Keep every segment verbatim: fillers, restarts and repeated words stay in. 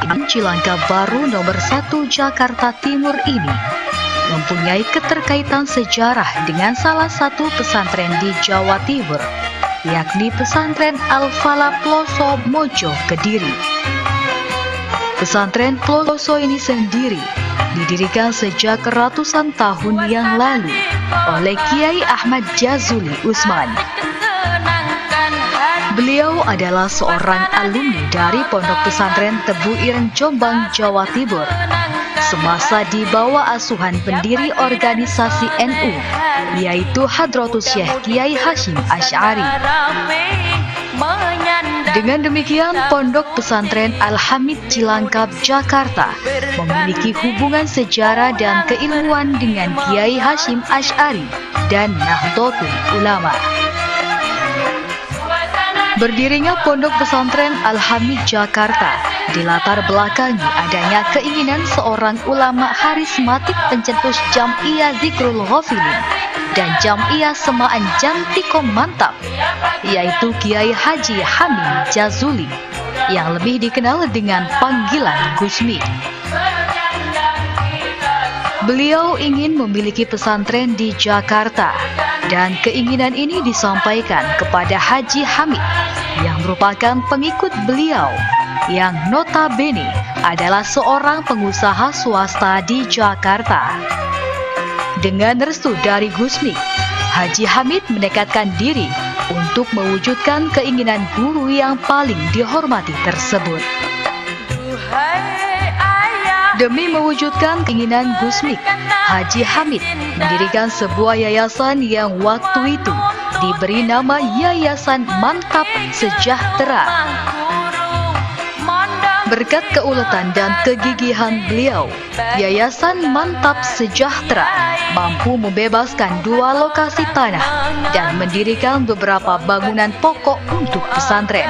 Cilangkap Baru nomor satu Jakarta Timur ini mempunyai keterkaitan sejarah dengan salah satu pesantren di Jawa Timur, yakni pesantren Al-Falah Ploso Mojo Kediri. Pesantren Ploso ini sendiri didirikan sejak ratusan tahun yang lalu oleh Kiai Ahmad Jazuli Usman. Beliau adalah seorang alumni dari Pondok Pesantren Tebu Ireng Jombang, Jawa Timur, semasa di bawah asuhan pendiri organisasi N U, yaitu Hadratus Syekh Kiai Hashim Asy'ari. Dengan demikian, Pondok Pesantren Al-Hamid Cilangkap, Jakarta memiliki hubungan sejarah dan keilmuan dengan Kiai Hashim Asy'ari dan Nahdlatul Ulama. Berdirinya Pondok Pesantren Al-Hamid Jakarta dilatar belakangi adanya keinginan seorang ulama harismatik pencetus Jam'iyah Zikrul Ghafilin dan Jam'iyah Semaan Jantikom Mantap, yaitu Kiai Haji Hamid Jazuli, yang lebih dikenal dengan panggilan Gusmi. Beliau ingin memiliki pesantren di Jakarta, dan keinginan ini disampaikan kepada Haji Hamid yang merupakan pengikut beliau, yang notabene adalah seorang pengusaha swasta di Jakarta. Dengan restu dari Gusmi, Haji Hamid menekadkan diri untuk mewujudkan keinginan guru yang paling dihormati tersebut. Demi mewujudkan keinginan Gusmi, Haji Hamid mendirikan sebuah yayasan yang waktu itu diberi nama Yayasan Mantap Sejahtera. Berkat keuletan dan kegigihan beliau, Yayasan Mantap Sejahtera mampu membebaskan dua lokasi tanah dan mendirikan beberapa bangunan pokok untuk pesantren.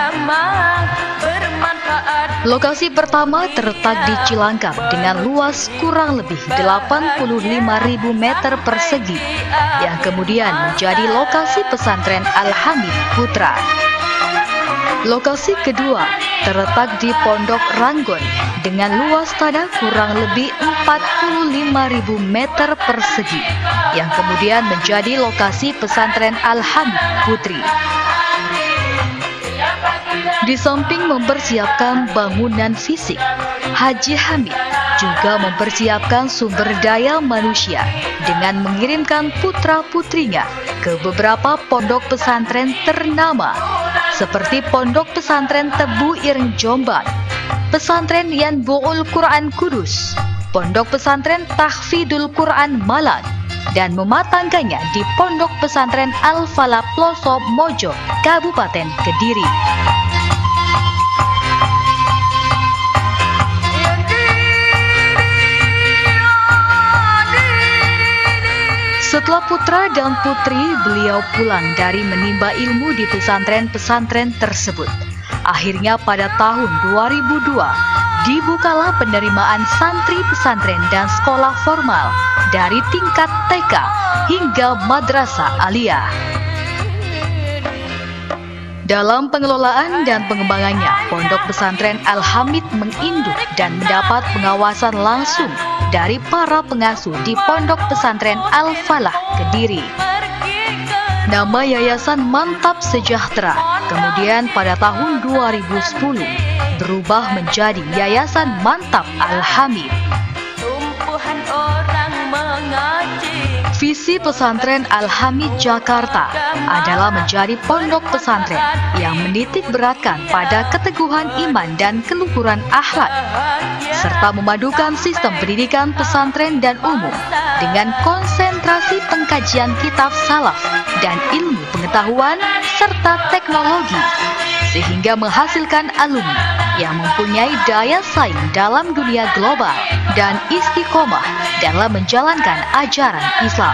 Lokasi pertama terletak di Cilangkap dengan luas kurang lebih delapan puluh lima ribu meter persegi, yang kemudian menjadi lokasi pesantren Al-Hamid Putra. Lokasi kedua terletak di Pondok Ranggon dengan luas tanah kurang lebih empat puluh lima ribu meter persegi, yang kemudian menjadi lokasi pesantren Al-Hamid Putri. Di samping mempersiapkan bangunan fisik, Haji Hamid juga mempersiapkan sumber daya manusia dengan mengirimkan putra-putrinya ke beberapa pondok pesantren ternama, seperti Pondok Pesantren Tebu Ireng Jombang, Pesantren Yanbu'ul Quran Kudus, Pondok Pesantren Tahfidul Quran Malang, dan mematangkannya di Pondok Pesantren Al-Falah Ploso Mojo, Kabupaten Kediri. Setelah putra dan putri beliau pulang dari menimba ilmu di pesantren-pesantren tersebut, akhirnya pada tahun dua ribu dua dibukalah penerimaan santri pesantren dan sekolah formal dari tingkat T K hingga madrasah aliyah. Dalam pengelolaan dan pengembangannya, Pondok Pesantren Al-Hamid menginduk dan mendapat pengawasan langsung dari para pengasuh di Pondok Pesantren Al-Falah Kediri. Nama Yayasan Mantap Sejahtera kemudian pada tahun dua ribu sepuluh berubah menjadi Yayasan Mantap Al-Hamid. Visi pesantren Al-Hamid Jakarta adalah menjadi pondok pesantren yang menitik beratkan pada keteguhan iman dan keluhuran akhlak, serta memadukan sistem pendidikan pesantren dan umum dengan konsentrasi pengkajian kitab salaf dan ilmu pengetahuan serta teknologi, sehingga menghasilkan alumni yang mempunyai daya saing dalam dunia global dan istiqomah dalam menjalankan ajaran Islam.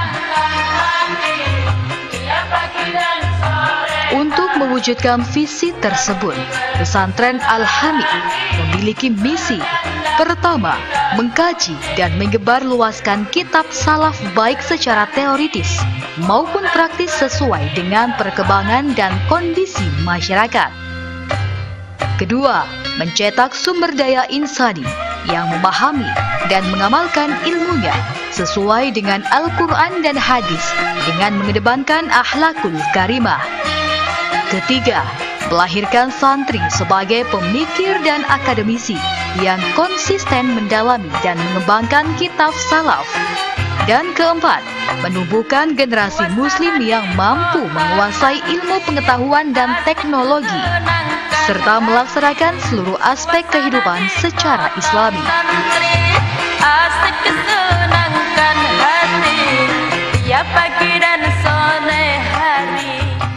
Untuk mewujudkan visi tersebut, pesantren Al-Hamid memiliki misi. Pertama, mengkaji dan menyebarluaskan kitab salaf baik secara teoritis maupun praktis sesuai dengan perkembangan dan kondisi masyarakat. Kedua, mencetak sumber daya insani yang memahami dan mengamalkan ilmunya sesuai dengan Al-Quran dan hadis dengan mengedepankan akhlakul karimah. Ketiga, melahirkan santri sebagai pemikir dan akademisi yang konsisten mendalami dan mengembangkan kitab salaf. Dan keempat, menumbuhkan generasi muslim yang mampu menguasai ilmu pengetahuan dan teknologi, serta melaksanakan seluruh aspek kehidupan secara islami. Asik kesenangkan hati, tiap pagi dan sore hari.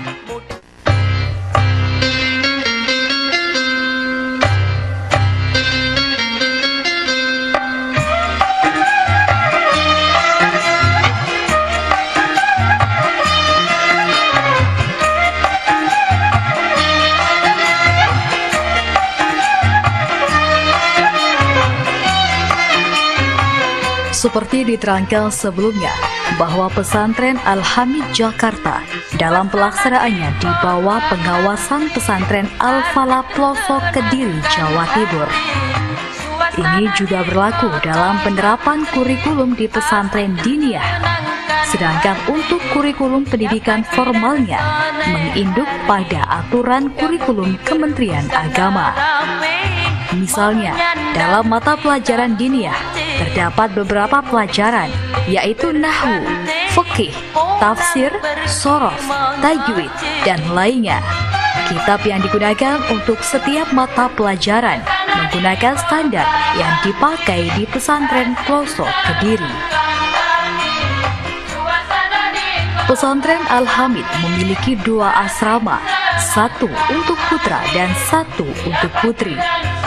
Seperti diterangkan sebelumnya, bahwa pesantren Al-Hamid Jakarta dalam pelaksanaannya di bawah pengawasan pesantren Al-Falah Pelosok Kediri, Jawa Timur. Ini juga berlaku dalam penerapan kurikulum di pesantren diniyah. Sedangkan untuk kurikulum pendidikan formalnya menginduk pada aturan kurikulum Kementerian Agama. Misalnya, dalam mata pelajaran diniyah terdapat beberapa pelajaran, yaitu nahwu, fikih, tafsir, shorof, tajwid, dan lainnya. Kitab yang digunakan untuk setiap mata pelajaran menggunakan standar yang dipakai di pesantren Pelosok Kediri. Pesantren Al-Hamid memiliki dua asrama, satu untuk putra dan satu untuk putri.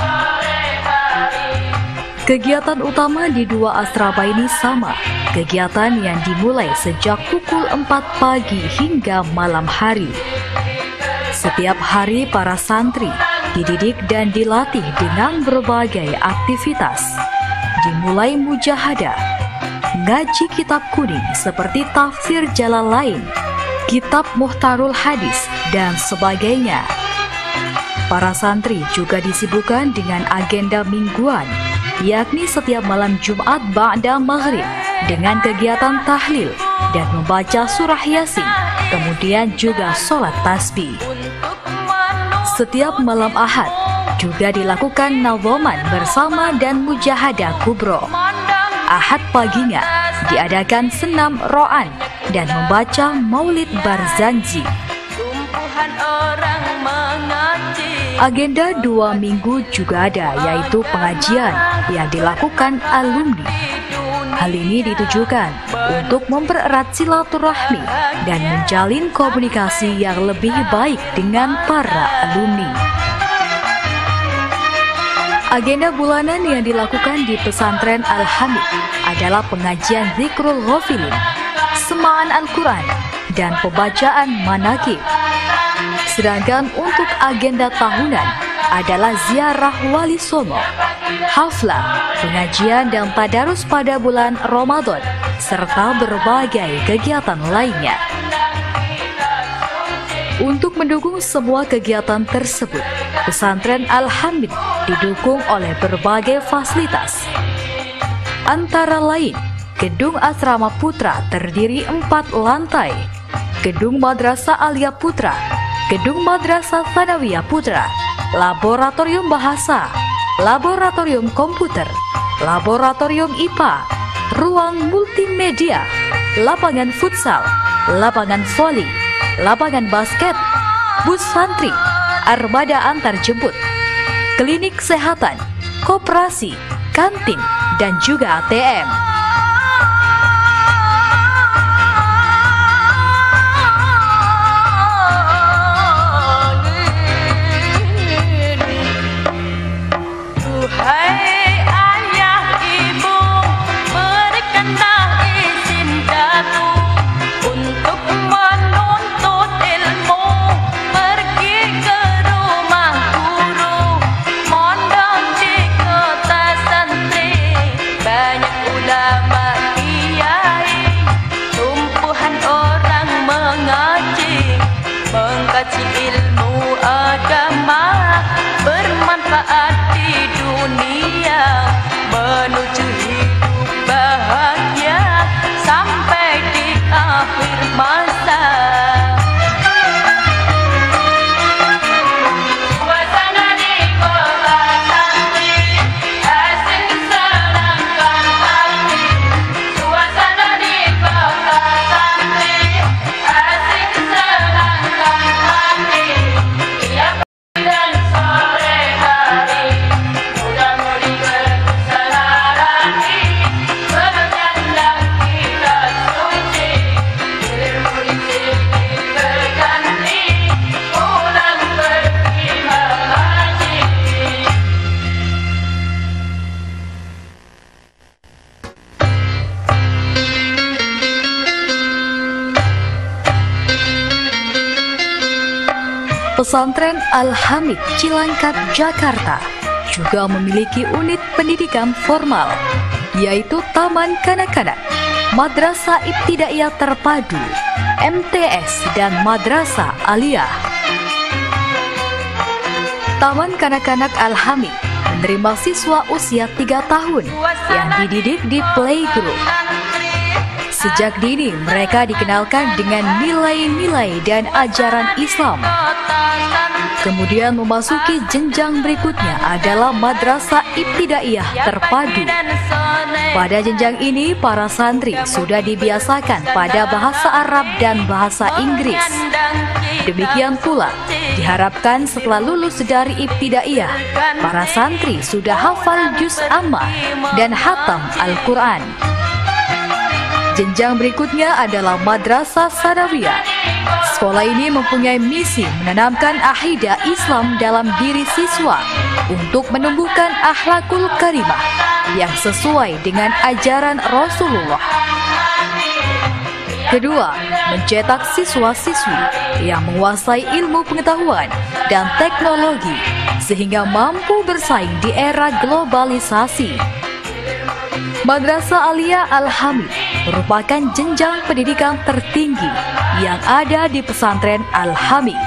Kegiatan utama di dua asrama ini sama, kegiatan yang dimulai sejak pukul empat pagi hingga malam hari. Setiap hari para santri dididik dan dilatih dengan berbagai aktivitas, dimulai mujahadah, ngaji kitab kuning seperti tafsir Jalalain, kitab Muhtarul Hadis, dan sebagainya. Para santri juga disibukkan dengan agenda mingguan, yakni setiap malam Jumat ba'da maghrib dengan kegiatan tahlil dan membaca surah Yasin, kemudian juga sholat tasbih. Setiap malam Ahad juga dilakukan nadhaman bersama dan mujahadah kubro. Ahad paginya diadakan senam ro'an dan membaca maulid Barzanji. Agenda dua minggu juga ada, yaitu pengajian yang dilakukan alumni. Hal ini ditujukan untuk mempererat silaturahmi dan menjalin komunikasi yang lebih baik dengan para alumni. Agenda bulanan yang dilakukan di pesantren Al-Hamid adalah pengajian zikrul ghafilin, semaan Al-Quran, dan pembacaan manaqib. Sedangkan untuk agenda tahunan adalah ziarah wali songo, haflah, pengajian dan tadarus pada bulan Ramadan, serta berbagai kegiatan lainnya. Untuk mendukung semua kegiatan tersebut, pesantren Al-Hamid didukung oleh berbagai fasilitas. Antara lain, gedung asrama putra terdiri empat lantai, gedung madrasah Alia Putra, gedung madrasah Thanawiyah Putra, laboratorium bahasa, laboratorium komputer, laboratorium I P A, ruang multimedia, lapangan futsal, lapangan voli, lapangan basket, bus santri, armada antar jemput, klinik kesehatan, koperasi, kantin, dan juga A T M. Banyak ulama Pesantren Al-Hamid Cilangkap, Jakarta juga memiliki unit pendidikan formal, yaitu Taman Kanak-Kanak, Madrasah Ibtidaiyah Terpadu, M T S, dan Madrasah Aliyah. Taman Kanak-Kanak Al-Hamid menerima siswa usia tiga tahun yang dididik di playgroup. Sejak dini mereka dikenalkan dengan nilai-nilai dan ajaran Islam. Kemudian memasuki jenjang berikutnya adalah Madrasah Ibtidaiyah Terpadu. Pada jenjang ini para santri sudah dibiasakan pada bahasa Arab dan bahasa Inggris. Demikian pula diharapkan setelah lulus dari Ibtidaiyah, para santri sudah hafal juz amma dan hatam Al-Quran. Jenjang berikutnya adalah Madrasah Sanawiyah. Sekolah ini mempunyai misi menanamkan akidah Islam dalam diri siswa untuk menumbuhkan akhlakul karimah yang sesuai dengan ajaran Rasulullah. Kedua, mencetak siswa-siswi yang menguasai ilmu pengetahuan dan teknologi sehingga mampu bersaing di era globalisasi. Madrasah Aliyah Al-Hamid merupakan jenjang pendidikan tertinggi yang ada di pesantren Al-Hamid.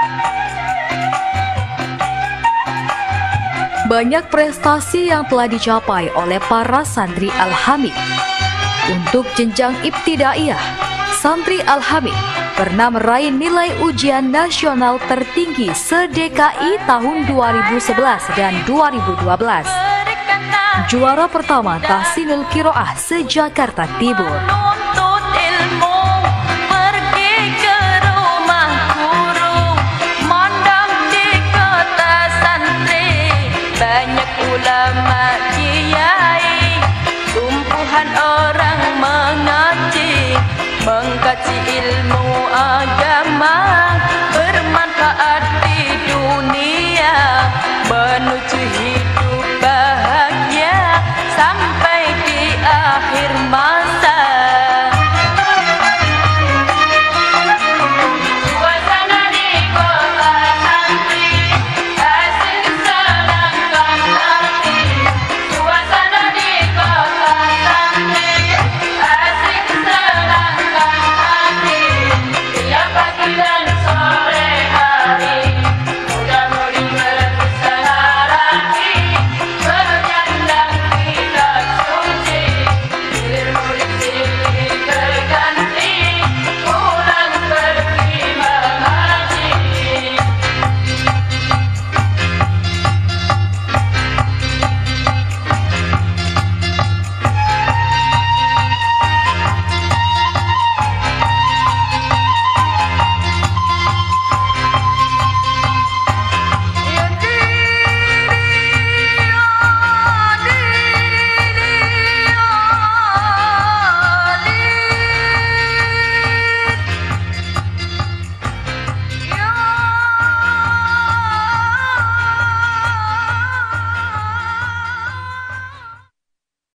Banyak prestasi yang telah dicapai oleh para santri Al-Hamid. Untuk jenjang Ibtidaiyah, santri Al-Hamid pernah meraih nilai ujian nasional tertinggi se-D K I tahun dua ribu sebelas dan dua ribu dua belas. Juara pertama Tahsinul Qiraah se-Jakarta Timur. Menuntut ilmu, pergi ke rumah guru, mondok di kota santri, banyak ulama kiai, tumpuhan orang mengaji, mengkaji ilmu agama.